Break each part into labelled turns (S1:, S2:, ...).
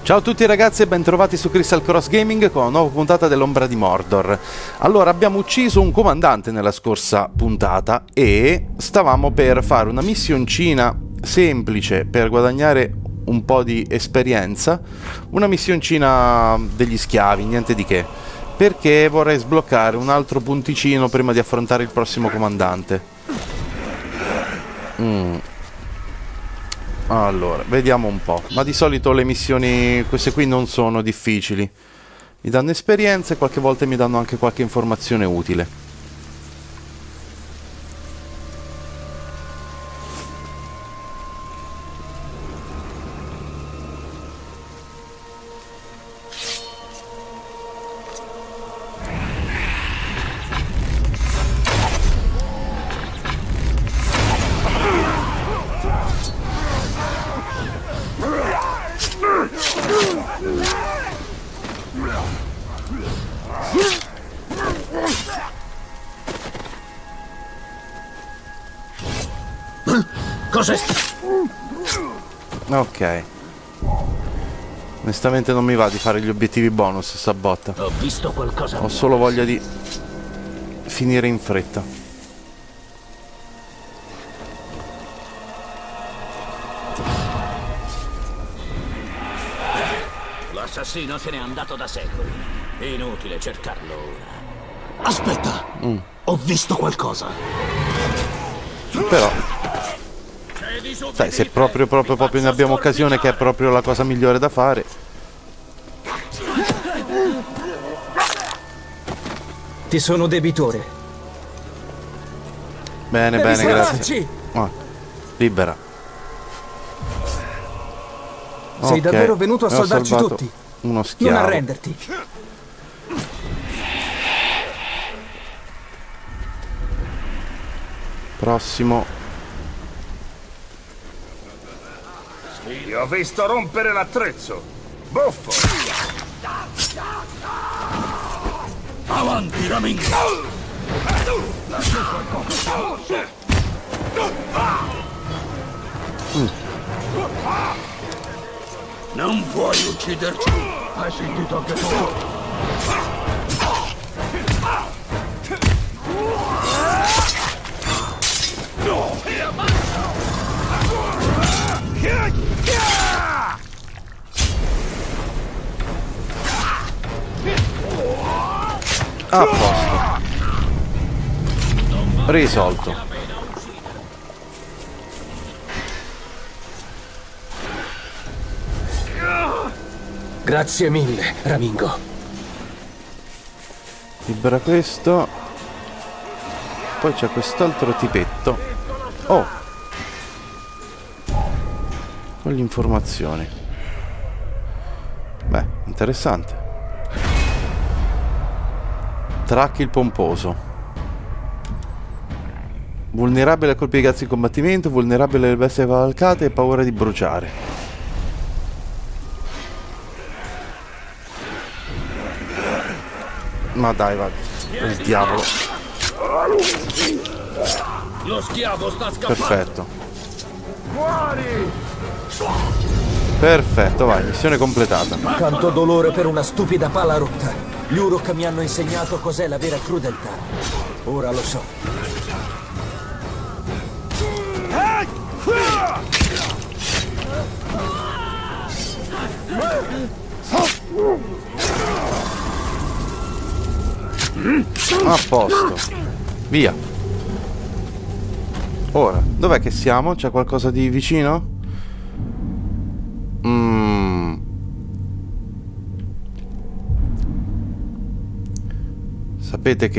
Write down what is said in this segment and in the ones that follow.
S1: Ciao a tutti ragazzi e bentrovati su Crystal Cross Gaming con una nuova puntata dell'Ombra di Mordor. Allora, abbiamo ucciso un comandante nella scorsa puntata e stavamo per fare una missioncina semplice per guadagnare un po' di esperienza, una missioncina degli schiavi, niente di che, perché vorrei sbloccare un altro punticino prima di affrontare il prossimo comandante. Allora, vediamo un po'. Ma di solito le missioni, queste qui, non sono difficili. Mi danno esperienza e qualche volta mi danno anche qualche informazione utile.
S2: Cos'è?
S1: Ok. Onestamente non mi va di fare gli obiettivi bonus, sta botta.
S2: Ho visto qualcosa.
S1: Ho solo voglia di finire in fretta.
S2: L'assassino se n'è andato da secoli. Inutile cercarlo ora.
S3: Aspetta! Ho visto qualcosa.
S1: Però sai, se proprio ne abbiamo occasione, che è proprio la cosa migliore da fare.
S4: Ti sono debitore.
S1: Bene, bene, grazie. Libera.
S4: Sei davvero venuto a
S1: ho
S4: salvarci
S1: salvato
S4: tutti.
S1: uno schiavo.
S4: Non arrenderti.
S1: Prossimo.
S5: Ti ho visto rompere l'attrezzo! Buffo!
S2: Avanti, Ramin! Non puoi ucciderci! Hai sentito anche tu?
S1: A posto. Risolto.
S4: Grazie mille, Ramingo.
S1: Libera questo. Poi c'è quest'altro tipetto. Oh! Con le informazioni. Beh, interessante. Track il pomposo. Vulnerabile a colpi di cazzo in combattimento, vulnerabile alle bestie cavalcate e paura di bruciare. Ma dai, va. Il diavolo.
S2: Lo schiavo sta scappando!
S1: Perfetto. Perfetto, vai, missione completata.
S4: Quanto dolore per una stupida pala rotta. Gli Uruk mi hanno insegnato cos'è la vera crudeltà. Ora lo so.
S1: A posto. Via. Ora, dov'è che siamo? C'è qualcosa di vicino? Sapete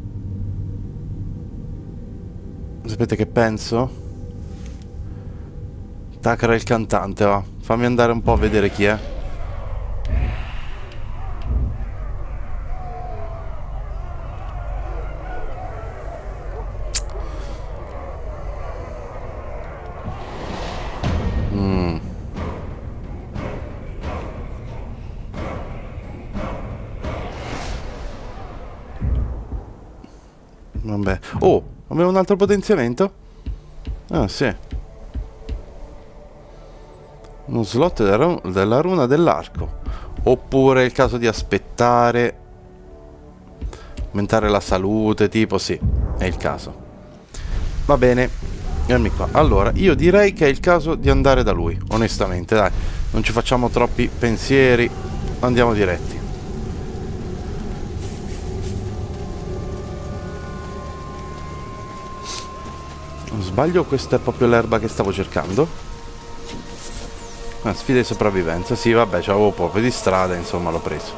S1: che penso? Takra il cantante, va. Fammi andare un po' a vedere chi è. Vabbè. Oh, avevo un altro potenziamento? Ah, sì. Uno slot della runa dell'arco. Oppure è il caso di aspettare. Aumentare la salute, tipo, sì, è il caso. Va bene, vieni qua. Allora, io direi che è il caso di andare da lui, onestamente, dai. Non ci facciamo troppi pensieri, andiamo diretti. Non sbaglio, questa è proprio l'erba che stavo cercando. Sfida di sopravvivenza, sì, vabbè, c'avevo proprio di strada, insomma, l'ho preso.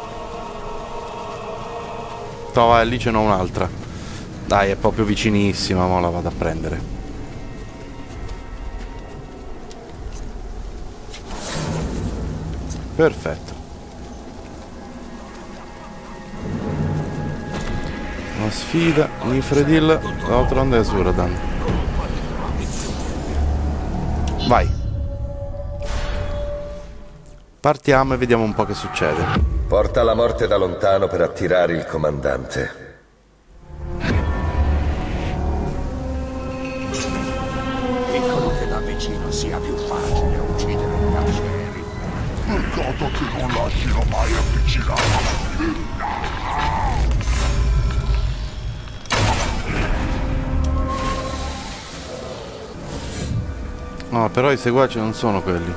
S1: No, lì ce n'ho un'altra. Dai, è proprio vicinissima, ma la vado a prendere. Perfetto. Una sfida, Nifredil, Outland e Suradan. Vai. Partiamo e vediamo un po' che succede.
S6: Porta la morte da lontano per attirare il comandante.
S3: Dicono che da vicino sia più facile uccidere i caccieri. Peccato che non lasciano mai avvicinare.
S1: No, però i seguaci non sono quelli.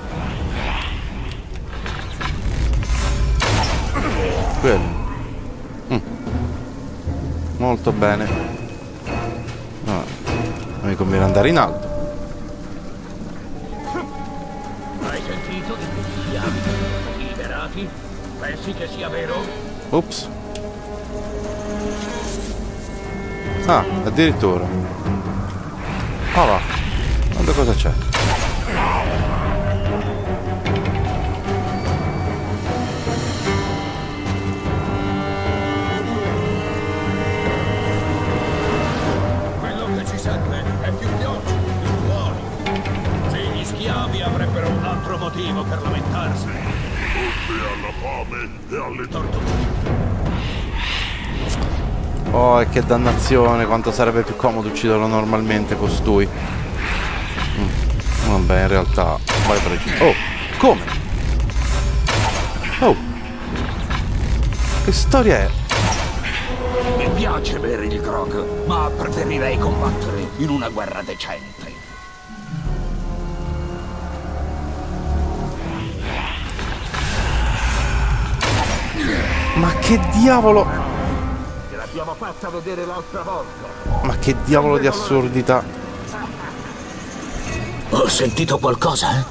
S1: Quelli. Molto bene. Ah, mi conviene andare in alto.
S2: Hai sentito di questi schiavi liberati? Pensi che sia vero?
S1: Ops. Ah, addirittura. Ah, va. Guarda cosa c'è.
S2: Quello che ci serve è più pioggia, più tuoni. Se gli schiavi avrebbero un altro motivo per lamentarsi.
S3: E alla fame e alle torture.
S1: Oh, e che dannazione, quanto sarebbe più comodo ucciderlo normalmente costui. Vabbè, in realtà vai preciso. Oh, come? Oh, che storia è?
S3: Mi piace bere il grog, ma preferirei combattere in una guerra decente.
S1: Ma che diavolo?
S3: Te l'abbiamo fatta vedere l'altra volta.
S1: Ma che diavolo di assurdità.
S3: Ho sentito qualcosa,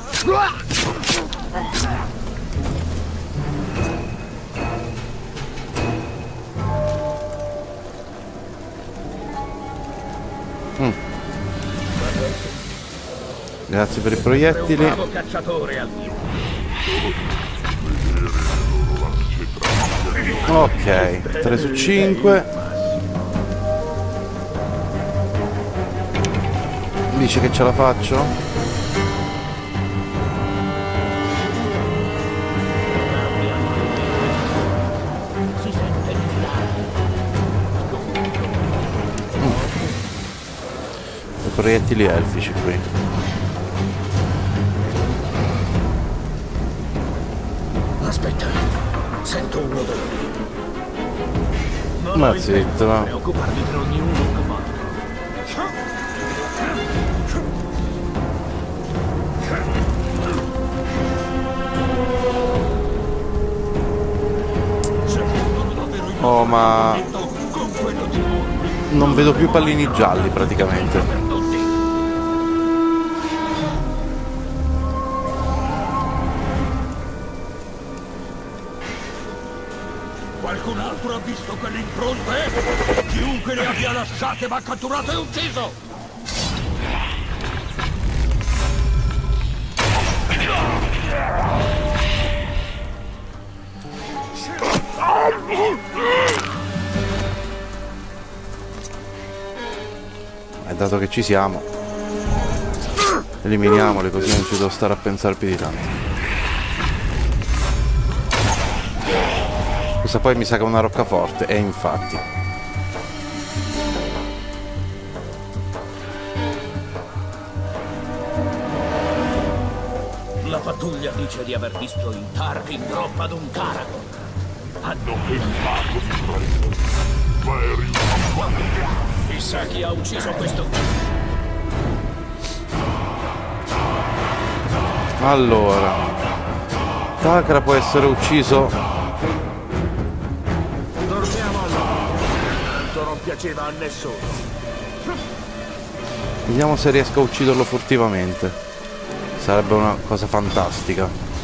S1: Grazie per i proiettili.
S2: Un bravo cacciatore al mio.
S1: Ok, 3 su 5. Dice che ce la faccio?
S2: Si sente il
S1: I proiettili elfici qui.
S3: Aspetta, sento un odore.
S1: Ma zitto, va.
S2: preoccuparmi per ognuno che va.
S1: Oh, ma non vedo più pallini gialli praticamente.
S3: Qualcun altro ha visto quelle impronte? Chiunque le abbia lasciate va catturato e ucciso!
S1: E dato che ci siamo, eliminiamoli così non ci devo stare a pensare più di tanto. Questa poi mi sa che è una roccaforte, e infatti.
S2: La pattuglia dice di aver visto il Targ in groppa ad un Caragon.
S3: Hanno pensato di prendere. Ma eri una...
S2: Chissà chi ha ucciso questo.
S1: Allora, Takra può essere ucciso.
S5: Torniamo all'ora. Tanto non piaceva a nessuno.
S1: Vediamo se riesco a ucciderlo furtivamente. Sarebbe una cosa fantastica.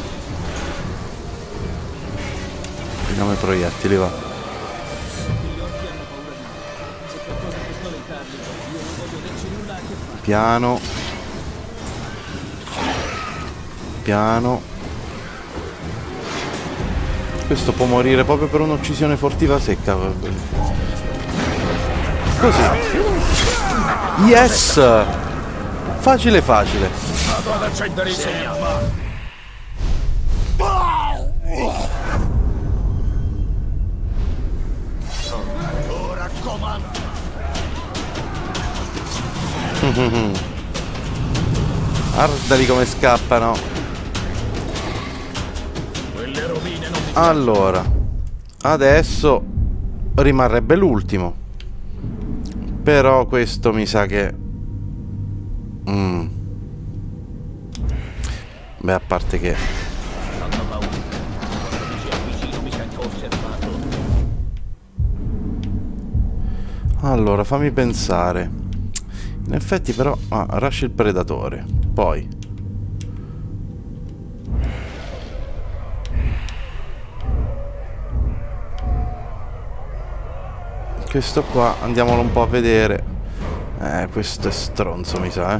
S1: Vediamo i proiettili, va. Piano. Piano. Questo può morire proprio per un'uccisione furtiva secca. Così. Yes! Facile facile.
S2: Vado ad accendere il segnale. Ora comando.
S1: Guardali come scappano.
S2: Quelle rovine non mi...
S1: Allora, adesso rimarrebbe l'ultimo. Però questo mi sa che... Beh, a parte che...
S2: Fanno paura. Quando mi si avvicino mi sento osservato.
S1: Allora, fammi pensare. In effetti però... Rush il predatore. Poi... Questo qua, andiamolo un po' a vedere. Questo è stronzo, mi sa,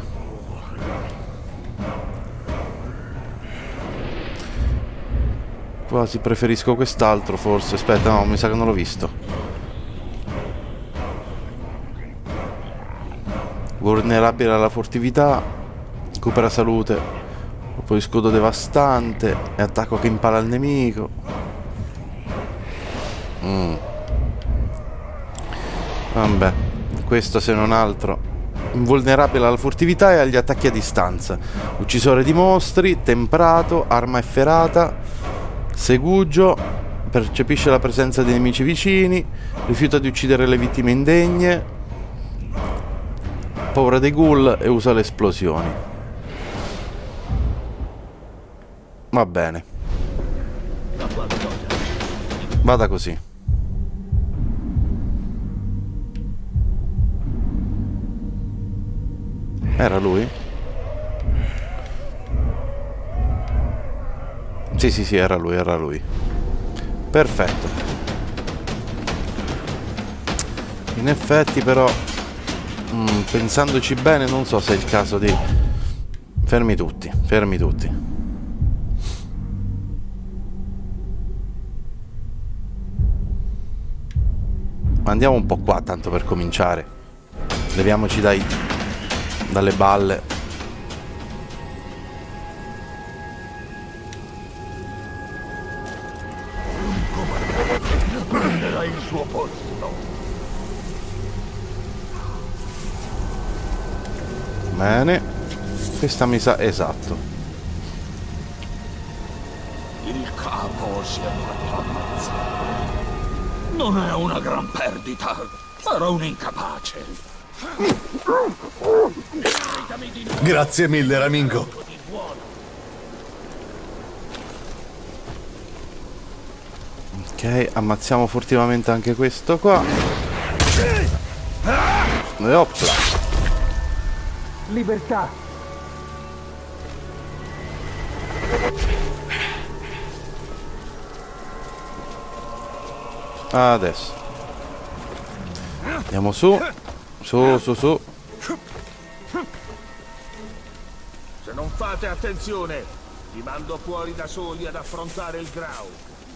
S1: Quasi preferisco quest'altro, forse. Aspetta, no, mi sa che non l'ho visto. Vulnerabile alla furtività. Recupera salute. Poi scudo devastante. E attacco che impala il nemico. Vabbè, questo se non altro. Invulnerabile alla furtività e agli attacchi a distanza. Uccisore di mostri, temprato, arma efferata, segugio, percepisce la presenza dei nemici vicini, rifiuta di uccidere le vittime indegne, paura dei ghoul e usa le esplosioni. Va bene. Vada così. Era lui? Sì, era lui. Perfetto. In effetti però, pensandoci bene, non so se è il caso di... Fermi tutti. Andiamo un po' qua, tanto per cominciare. Leviamoci dalle balle.
S3: Prenderà il suo posto.
S1: Bene. Questa mi sa... Esatto.
S2: Il capo si è fatto ammazzare. Non è una gran perdita. Sarò un incapace.
S7: Grazie mille, Ramingo.
S1: Ok, ammazziamo furtivamente anche questo qua. E opla.
S4: Libertà.
S1: Adesso andiamo su. Su.
S5: Se non fate attenzione, vi mando fuori da soli ad affrontare il Grau.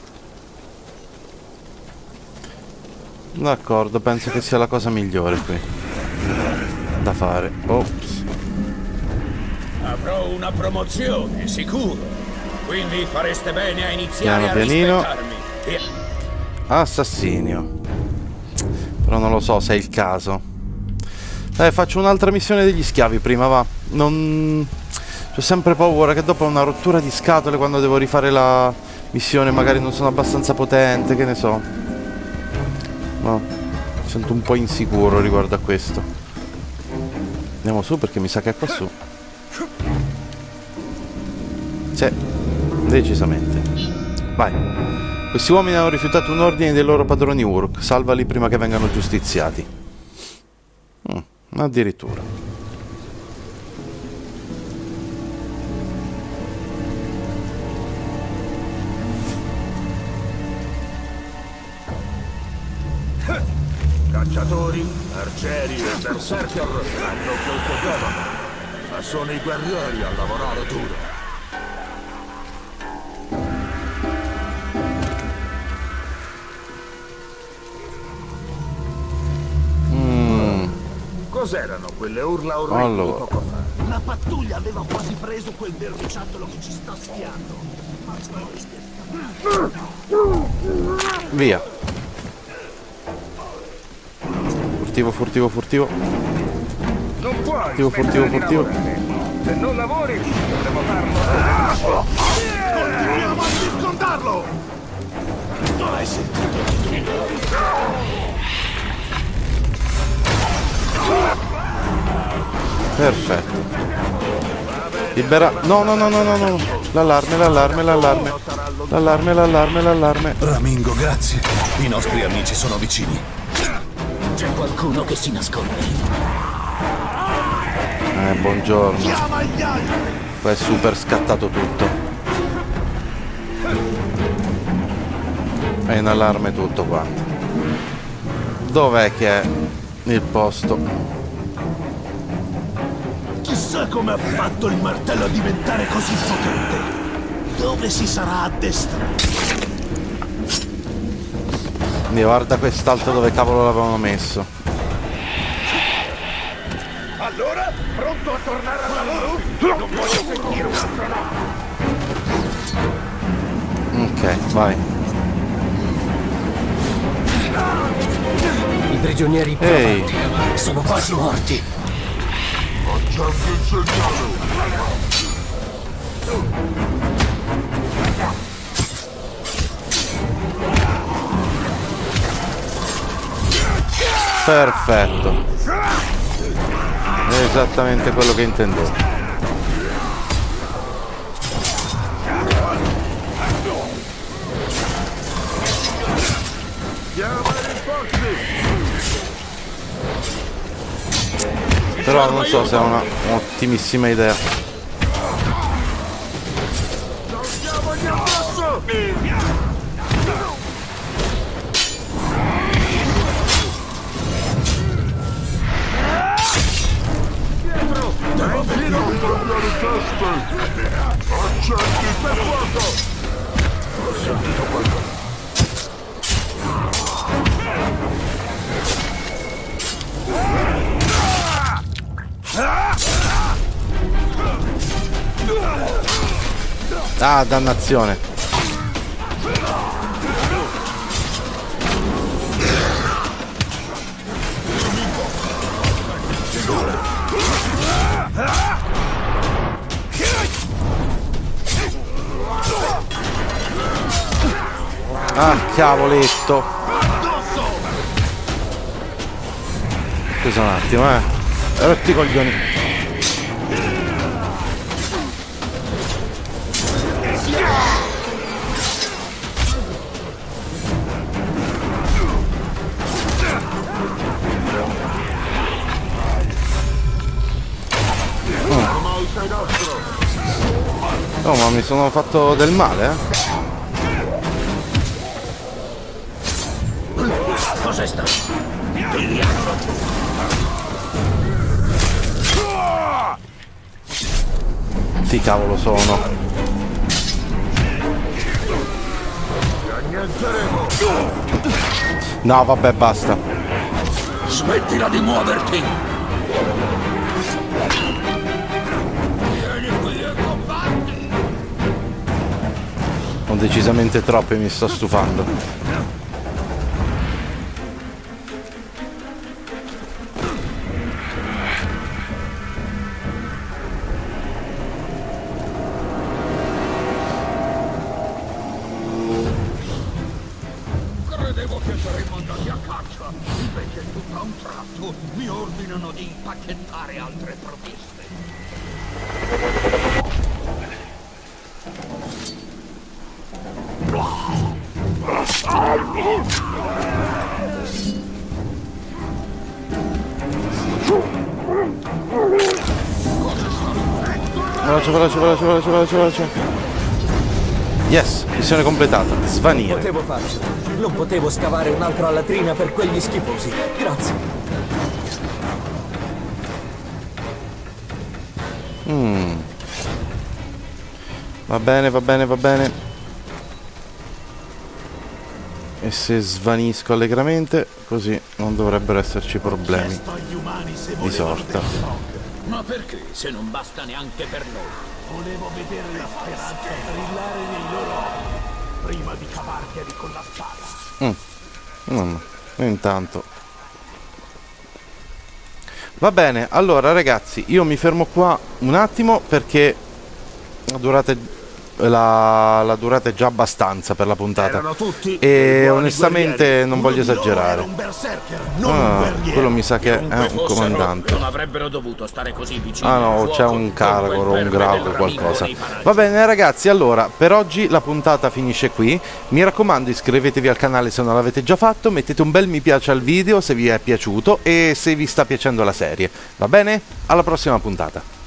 S1: D'accordo, penso che sia la cosa migliore qui da fare. Ops.
S2: Avrò una promozione, sicuro. Quindi fareste bene a iniziare
S1: Piano
S2: a
S1: pianino.
S2: rispettarmi.
S1: Assassinio. Però non lo so se è il caso. Faccio un'altra missione degli schiavi prima, va. Non... Cioè, C'ho sempre paura che dopo una rottura di scatole quando devo rifare la missione magari non sono abbastanza potente, che ne so. No, mi sento un po' insicuro riguardo a questo. Andiamo su perché mi sa che è qua su. Sì, decisamente. Vai. Questi uomini hanno rifiutato un ordine dei loro padroni Uruk. Salvali prima che vengano giustiziati. Addirittura.
S5: Cacciatori, arcieri e berserker hanno quel che devono, ma sono i guerrieri a lavorare duro. Cos'erano quelle urla orribili poco fa?
S3: La pattuglia aveva quasi preso quel verniciattolo che ci sta spiando.
S1: Via. Furtivo, furtivo, furtivo.
S5: Non puoi
S1: Furtivo, furtivo.
S5: Se non lavori, dovremo farlo.
S3: Continuiamo a circondarlo! Hai sentito?
S1: Perfetto. Libera. No, no, no, no, no, no. L'allarme, l'allarme, l'allarme. L'allarme, l'allarme, l'allarme.
S7: Ramingo, grazie. I nostri amici sono vicini.
S4: C'è qualcuno che si nasconde.
S1: Buongiorno. Poi è super scattato tutto. È in allarme tutto quanto. Dov'è che è il posto?
S3: Chissà come ha fatto il martello a diventare così potente. Dove si sarà addestrato?
S1: Guarda quest'altro dove cavolo l'avevano messo.
S5: Allora, pronto a tornare al lavoro? Non voglio sentire un altro no.
S1: Ok, vai.
S4: I prigionieri
S1: Ehi.
S4: sono quasi morti.
S3: Accende il segnale!
S1: Perfetto. È esattamente quello che intendevo. Però non so se è una ottimissima idea.
S3: Accendi per fuoco!
S5: Ho sentito qualcosa.
S1: Ah, dannazione. Ah, cavoletto. Scusa un attimo, rotti i coglioni. Oh, ma mi sono fatto del male,
S4: Cos'è stato?
S1: Ti cavolo sono. No, vabbè, basta.
S4: Smettila di muoverti!
S1: Ho decisamente troppe, mi sto stufando.
S2: saremmo andati a caccia. Invece tutto a un tratto mi ordinano di impacchettare altre provviste.
S1: Veloce. Yes, missione completata. Svanire.
S4: Potevo farcela. Non potevo scavare un'altra latrina per quegli schifosi. Grazie.
S1: Va bene. E se svanisco allegramente, così non dovrebbero esserci problemi di sorta.
S2: Ma perché, se non basta neanche per noi?
S5: Volevo vedere la speranza brillare nei loro occhi prima di cavarteli con la spada.
S1: Intanto. Va bene, allora ragazzi, io mi fermo qua un attimo perché la durata è già abbastanza per la puntata e onestamente non voglio esagerare. Quello mi sa che è un comandante.
S2: Non avrebbero dovuto stare così vicini.
S1: Ah no, c'è un Caragor o un Graug o qualcosa. Va bene ragazzi, allora per oggi la puntata finisce qui. Mi raccomando, iscrivetevi al canale se non l'avete già fatto, mettete un bel mi piace al video se vi è piaciuto e se vi sta piacendo la serie. Va bene? Alla prossima puntata.